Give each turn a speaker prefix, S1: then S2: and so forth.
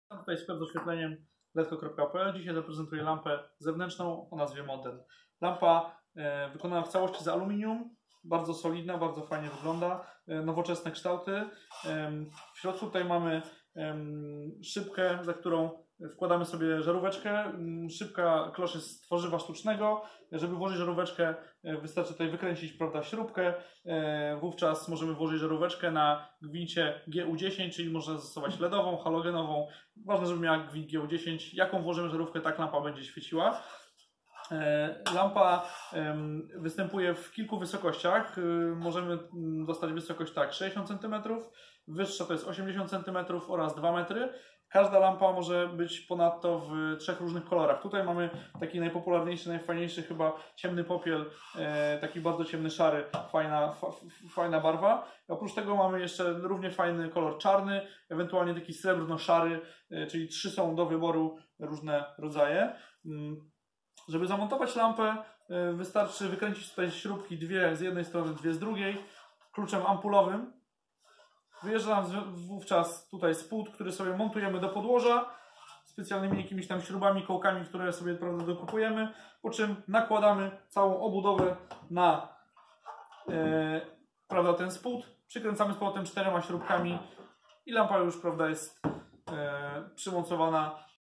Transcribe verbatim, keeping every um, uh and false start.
S1: Tutaj sklep z oświetleniem letko kropka p l. Dzisiaj zaprezentuję lampę zewnętrzną o nazwie Model. Lampa e, wykonana w całości z aluminium, bardzo solidna, bardzo fajnie wygląda, e, nowoczesne kształty. E, w środku tutaj mamy e, szybkę, za którą wkładamy sobie żaróweczkę. Szybka klosz jest z tworzywa sztucznego. Żeby włożyć żaróweczkę, wystarczy tutaj wykręcić, prawda, śrubkę. Wówczas możemy włożyć żaróweczkę na gwincie G U dziesięć, czyli można zastosować ledową, halogenową. Ważne, żeby miała gwint G U dziesięć. Jaką włożymy żarówkę, tak lampa będzie świeciła. Lampa występuje w kilku wysokościach. Możemy dostać wysokość tak sześćdziesiąt centymetrów, wyższa to jest osiemdziesiąt centymetrów oraz dwa metry. Każda lampa może być ponadto w trzech różnych kolorach. Tutaj mamy taki najpopularniejszy, najfajniejszy chyba ciemny popiel, taki bardzo ciemny szary, fajna, fa, fajna barwa. Oprócz tego mamy jeszcze równie fajny kolor czarny, ewentualnie taki srebrno-szary, czyli trzy są do wyboru różne rodzaje. Żeby zamontować lampę, wystarczy wykręcić tutaj śrubki, dwie z jednej strony, dwie z drugiej, kluczem ampulowym. Wyjeżdża nam wówczas tutaj spód, który sobie montujemy do podłoża specjalnymi jakimiś tam śrubami, kołkami, które sobie, prawda, dokupujemy, po czym nakładamy całą obudowę na e, prawda, ten spód, przykręcamy z powrotem czterema śrubkami i lampa już, prawda, jest e, przymocowana